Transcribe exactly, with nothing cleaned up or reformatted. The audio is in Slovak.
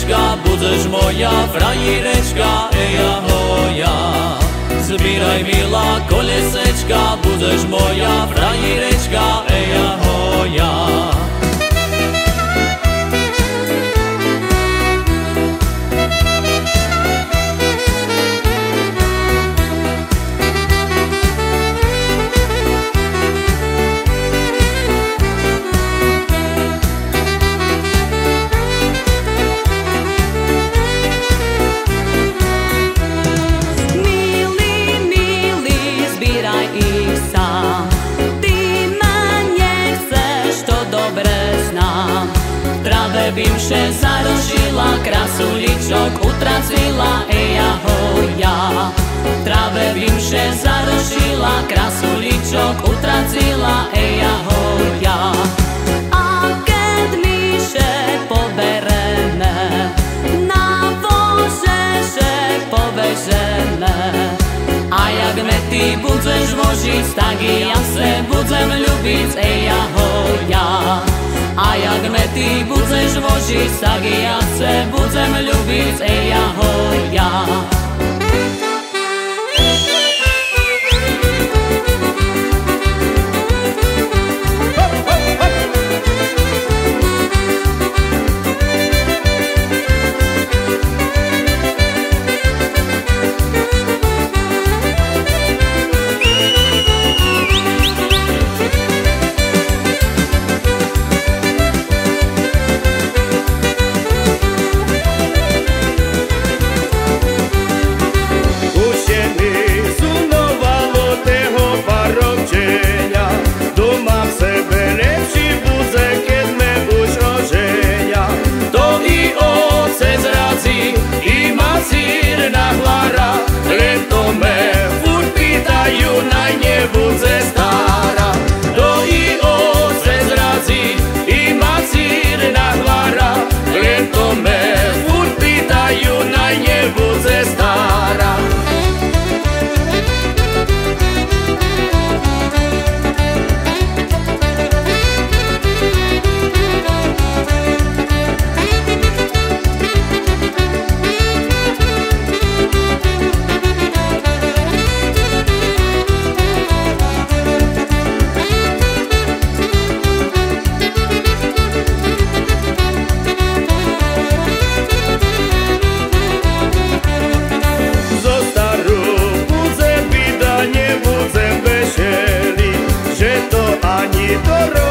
frajerečka, budeš moja frajerečka, eja hoja. Zbíraj milá kolesečka, budeš moja frajerečka, eja hoja. Trave bimše zarožila, krasuličok utracila, eja hoja. Trave bimše zarožila, krasuličok utracila, eja hoja. A keď myše pobereme, na vožeže povežeme. A jak me ty budeš vožiť, tak i ja se budem ľubiť, eja hoja. A jak me ty budeš vožiť, tak ja se budem ľubiť, eja hoja. Ani do